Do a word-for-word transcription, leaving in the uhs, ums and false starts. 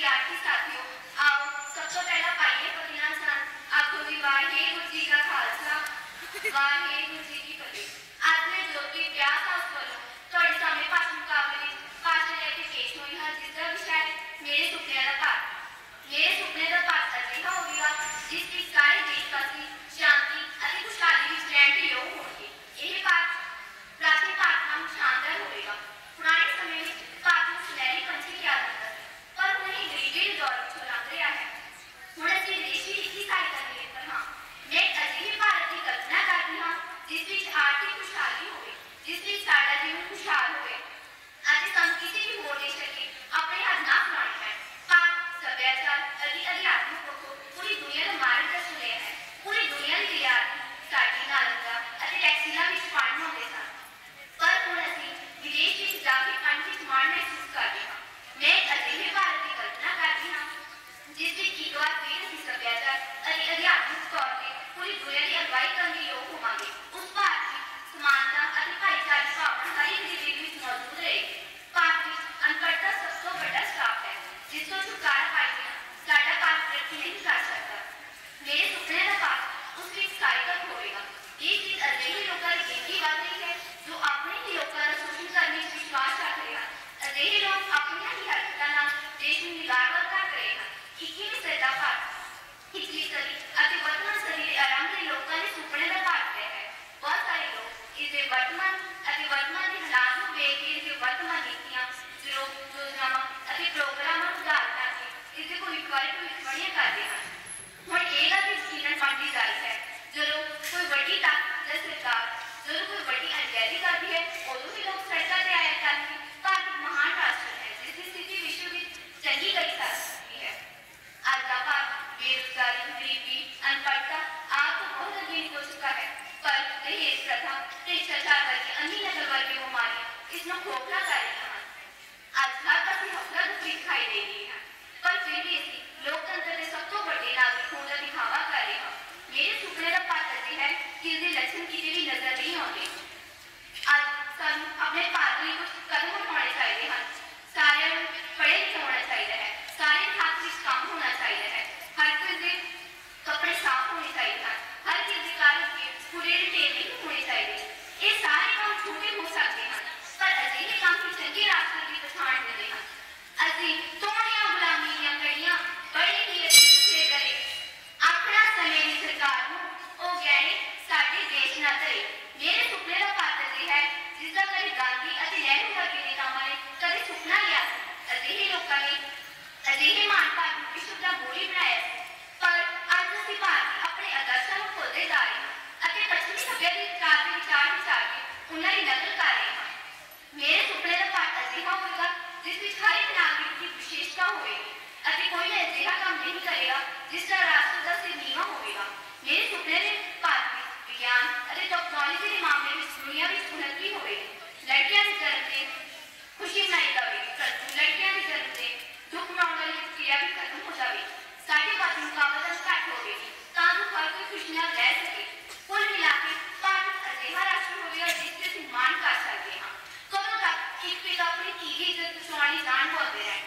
विद्यार्थी साथियों, आओ सब तो पहला पाइए फतेहा सन आखो भी वाहेगुरु जी का खालसा वाहेगुरु जी की फतेह। आज मैं जो कि प्यास हाउस वालों थोड़े सामने भाषण मुकाबले भाषण लेके पेश हुई हाँ, जिसका विषय मेरे सुपने का पाठ। मेरे सुपने का पाठ अजिहा होगा जिसकी सारे देशवासी शांति अति खुशहाली विच रहण दे योग होणगे। यह पाठ प्राचीन पाठ नाम शानदार होगा। पुराने समय में पाठ में सुनहरी पंछी किया जाता है, पर उन्हें गरीबी के दौर में लंघ रहा है। ਹੁਣ ਅਸੀਂ ਦੇਸ਼ੀ ਇੱਕੀ ਸਹਾਇਤਾ ਨਿਰਭਰ ਹਾਂ। ਮੈਂ ਇੱਕ ਅਜਿਹੇ ਭਾਰਤ ਦੀ ਕਲਪਨਾ ਕਰਦੀ ਹਾਂ ਜਿਸ ਵਿੱਚ ਆਰਥਿਕ ਖੁਸ਼ਹਾਲੀ ਹੋਵੇ, ਜਿਸ ਵਿੱਚ ਸਾਡਾ ਜੀਵਨ ਖੁਸ਼ਹਾਲ ਹੋਵੇ ਅਤੇ ਸਾਨੂੰ ਕਿਸੇ ਵੀ ਹੋਰ ਦੇਸ਼ ਅੱਗੇ ਆਪਣੇ ਹੱਥ ਨਾ ਫੈਲਾਉਣੇ ਪੈਣ। ਭਾਰਤ ਸੱਭਿਆਚਾਰ ਅਤੇ ਅਧਿਆਤਮਿਕ ਪੱਖੋਂ ਪੂਰੀ ਦੁਨੀਆ ਦਾ ਮਾਰਗਦਰਸ਼ਨ ਲਿਆ ਹੈ। ਪੂਰੀ ਦੁਨੀਆ ਦੀ ਵਿਦਿਆਰਥੀ ਸਾਡੀ ਨਾਲੰਦਾ ਅਤੇ ਟੈਕਸੀਲਾਂ ਵਿੱਚ ਪੜ੍ਹਨ ਆਉਂਦੇ ਸਨ, ਪਰ ਹੁਣ ਅਸੀਂ ਵਿਦੇਸ਼ ਵਿੱਚ ਜਾ ਕੇ ਪੜ੍ਹਨ ਵਿੱਚ ਮਾਣ ਮਹਿਸੂਸ ਕਰਦੇ ਹਾਂ। ਮੈਂ ਇੱਕ ਅਜਿਹੇ ਭਾਰਤ ਦੀ ਕਲਪਨਾ ਕਰਦੀ ਹਾਂ ਜਿਸ ਵਿੱਚ ਇੱਕ ਵਾਰ ਫਿਰ ਅਸੀਂ ਸੱਭਿਆਚਾਰ ਅਤੇ ਅਧਿਆਤਮਿਕ ਤੌਰ ਤੇ ਪੂਰੀ ਦੁਨੀਆ ਦੀ ਅਗਵਾਈ ਕਰਨ ਦੇ ਯੋਗ ਹੋਵਾਂਗੇ। ਉਸ ਭਾਰਤ ਵਿੱਚ ਸਮਾਨਤਾ ਅਤੇ ਭਾਈਚਾਰੇ ਭਾਵਨਾ ਹਰ ਇੱਕ ਦੀ ਦਿਲ ਵਿੱਚ ਮੌਜੂਦ ਰਹੇਗੀ। ਭਾਰਤ ਵਿੱਚ ਅਨਪੜ੍ਹਤਾ ਸਭ ਤੋਂ ਵੱਡਾ ਸਰਾਪ ਹੈ ਜਿਸ ਤੋਂ ਛੁਟਕਾਰਾ ਪਾਈ ਬਿਨਾਂ ਸਾਡਾ ਭਾਰਤ ਤਰੱਕੀ ਨਹੀਂ ਕਰ ਸਕਦਾ। ਮੇਰੇ ਸੁਪਨੇ ਦਾ ਭਾਰਤ ਉਸ ਵਿੱਚ ਸਾਰਥਕ ਹੋਵੇਗਾ। ਇਹ ਚੀਜ਼ ਅਜਿਹੇ ਲੋਕਾਂ ਦੀ ਗਿਣਤੀ ਵੱਧ ਰਹੀ ਹੈ ਜੋ ਆਪਣੇ ਹੀ ਲੋਕਾਂ ਦਾ ਸ਼ੋਸ਼ਣ ਕਰਨ ਵਿੱਚ ਵਿਸ਼ਵਾਸ ਰੱਖ ਰਹੇ ਹਨ। ਅਜਿਹੇ ਲੋਕ ਆਪਣੀਆਂ ਹੀ ਹਰਕਤਾਂ ਨਾਲ ਦੇਸ਼ ਨੂੰ ਨਿਗਾਰਵਰ ਕਰ ਰਹੇ ਹਨ। ਇੱਕੀਵੀਂ ਸਦੀ ਦਾ ਭਾਰਤ ਪਿਛਲੀ ਸਦੀ ਅਤੇ ਵਰਤਮਾਨ ਸਦੀ ਦੇ ਆਰੰਭ ਦੇ ਲੋਕਾਂ ਦੇ ਸੁਪਨੇ ਦਾ ਭਾਰਤ ਹੈ। ਬਹੁਤ ਸਾਰੇ ਲੋਕ ਇਸ ਦੇ ਵਰਤਮਾਨ ਅਤੇ ਵਰਤਮਾਨ ਦੇ ਹਾਲਾਤ ਨੂੰ ਵੇਖ ਕੇ ਇਸ ਦੇ ਵਰਤਮਾਨ ਨੀਤੀਆਂ ਯੋਜਨਾਵਾਂ ਅਤੇ ਪ੍ਰੋਗਰਾਮਾਂ ਨੂੰ ਉਧਾਰ ਕਰਕੇ ਇਸ ਦੇ ਭਵਿੱਖ ਬਾਰੇ ਭਵਿੱਖਬਾਣੀਆਂ ਕਰਦੇ ਹਨ। ਹੁਣ ਇਹ ਗੱਲ ਵੀ ਯਕੀਨਨ ਬਣਦੀ ਜਾ ਰਹੀ ਹੈ ਜਦੋਂ ਕੋਈ ਵੱਡੀ ਤਾਕਤ ਜਾਂ ਸਰਕਾਰ ਜਦੋਂ ਕੋਈ ਵੱਡੀ ਅਣਗਹਿਲੀ ਕਰਦੀ ਹੈ ਉਦੋਂ ਵੀ ਲੋਕ ਸੜਕਾਂ ਤੇ ਆਇਆ ਕਰਨਗੇ। ਭਾਰਤ ਇੱਕ ਮਹਾਨ ਰਾਸ਼ਟਰ ਹੈ ਜਿਸ ਦੀ ਸਥਿਤੀ ਵਿਸ਼ਵ ਵਿੱਚ ਚੰਗੀ ਕਰੀ ਜਾ ਸਕਦੀ ਹੈ। ਅੱਜ ਦਾ ਭਾਰਤ बेरोजगारी, गरीबी, अनपढ़ता आज तो बहुत अधीन हो चुका है, पर दहेज प्रथा, भ्रष्टाचार वर्गी अन्य नकल वर्गी बीमारियां इसमें खोखला कर रही हैं। आज हर पासे हफड़ा दुखी दिखाई दे रही है, पर फिर भी ਅਸੀਂ ਲੋਕਤੰਤਰ ਦੇ ਸਭ ਤੋਂ ਵੱਡੇ ਨਾਗਰਿਕ ਹੋਣ ਦਾ ਦਿਖਾਵਾ ਕਰ ਰਹੇ ਹਾਂ। ਮੇਰੇ ਸੁਪਨੇ ਦਾ ਭਾਰਤ ਅਜਿਹਾ ਹੈ ਕਿ ਇਸਦੇ ਲੱਛਣ ਕਿਤੇ ਵੀ ਨਜ਼ਰ ਨਹੀਂ ਆਉਂਦੇ। ਅੱਜ ਸਾਨੂੰ ਆਪਣੇ ਭਾਰਤ ਲਈ ਕੁਝ ਕਦਮ ਉਠਾਉਣੇ ਚਾਹੀਦੇ ਹਨ। ਸਾਰਿਆਂ ਨੂੰ ਪੜ੍ਹੇ ਲਿਖੇ ਹੋਣਾ ਚਾਹੀਦਾ ਹੈ, ਸਾਰੇ ਹੱਥ ਵਿੱਚ ਕੰਮ ਹੋਣਾ ਚਾਹੀਦਾ ਹੈ, हर किसी कपड़े साफ होने चाहिए, हर किसी कागज के पूरे टेप नहीं होने चाहिए। ये सारे काम छोटे हो सकते हैं पर अजिहे काम की चंगे रास्ते की पछाण देते हैं। असी थोड़ियां गुलामी ਦੀਆਂ ਕੜੀਆਂ ਬੜੀ ਹੀ ਅਸੀਂ ਦੁਖੇ ਕਰੇ ਆਪਣਾ ਸਮੇਂ ਦੀ ਸਰਕਾਰ ਨੂੰ ਉਹ ਗਹਿਣੇ ਸਾਡੇ ਦੇਸ਼ ਨਾਲ ਧਰੇ। ਮੇਰੇ ਸੁਪਨੇ ਦਾ ਭਾਰਤ ਇਹ ਹੈ ਜਿਸ ਦਾ ਕਦੇ ਗਾਂਧੀ ਅਤੇ ਨਹਿਰੂ ਵਰਗੇ ਨੇਤਾਵਾਂ ਨੇ ਕਦੇ ਸੁਪਨਾ ਲਿਆ ਸੀ। ਅਜਿਹੇ ਲੋਕਾਂ ਨੇ ਅਜਿਹੇ ਮਹਾਨ ਭਾਰਤ ਨੂੰ ਵਿਸ਼ਵ ਦਾ ਮੋੜੀ ਬਣਾਇਆ ਸੀ, ਪਰ ਅੱਜ ਅਸੀਂ ਭਾਰਤੀ ਆਪਣੇ ਆਦਰਸ਼ਾਂ ਨੂੰ ਭੁੱਲਦੇ ਜਾ ਰਹੇ ਹਾਂ ਅਤੇ ਪੱਛਮੀ ਸੱਭਿਆਚਾਰ ਦੇ ਵਿਚਾਰ ਵਿਚਾਰ ਕੇ ਉਹਨਾਂ ਦੀ ਨਕਲ ਕਰ ਰਹੇ ਹਾਂ। ਮੇਰੇ ਸੁਪਨੇ ਦਾ ਭਾਰਤ ਅਜਿਹਾ ਹੋਵੇਗਾ ਜਿਸ ਵਿੱਚ ਹਰ ਇੱਕ ਨਾਗਰਿਕ ਦੀ ਵਿਸ਼ੇਸ਼ਤਾ ਹੋਵੇਗੀ ਅਤੇ ਕੋਈ ਅਜਿਹਾ ਕੰਮ ਨਹੀਂ ਕਰੇਗਾ ਜਿਸ ਦਾ ਰਾਸ਼ਟਰ ਦਾ ਸਿਰ ਨੀਵਾਂ ਹੋਵੇਗਾ। ਮੇਰੇ ਸੁਪਨੇ ਦੇ ਭਾਰਤ ਵਿੱਚ ਵਿਗਿਆਨ ਅਤੇ ਟੈਕਨੋਲੋਜੀ ਦੇ ਮਾਮਲੇ ਵਿੱਚ ਦੁਨੀਆ ਵਿੱਚ ਉન્નਤੀ ਹੋਵੇਗੀ। ਲੜਕੀਆਂ ਦੇ ਜਨਮ ਤੇ ਖੁਸ਼ੀ ਮਨਾਈ ਜਾਵੇਗੀ, ਪਰ ਲੜਕੀਆਂ ਦੇ ਜਨਮ ਤੇ ਦੁੱਖ ਮਨਾਉਣ ਵਾਲੀ ਪ੍ਰਕਿਰਿਆ ਵੀ ਖਤਮ ਹੋ ਜਾਵੇਗੀ। ਸਾਡੇ ਪਾਸ ਮੁਕਾਬਲਾ ਘੱਟ ਹੋਵੇਗੀ ਤਾਂ ਜੋ ਹਰ ਕੋਈ ਖੁਸ਼ੀ ਨਾਲ ਰਹਿ ਸਕੇ। ਕੁੱਲ ਮਿਲਾ ਕੇ ਭਾਰਤ ਅਜਿਹਾ ਰਾਸ਼ਟਰ ਹੋਵੇਗਾ ਜਿਸ ਤੇ ਅਸੀਂ ਮਾਣ ਕਰ ਸਕਦੇ ਹਾਂ। ਕਦੋਂ ਤੱਕ ਇੱਕ ਪਿਤਾ ਆਪਣੀ ਧੀ ਦੀ ਇੱਜ਼ਤ ਬਚਾਉਣ ਲਈ ਜਾਨ ਗਵਾਉਂਦੇ ਰਹਿਣਗੇ।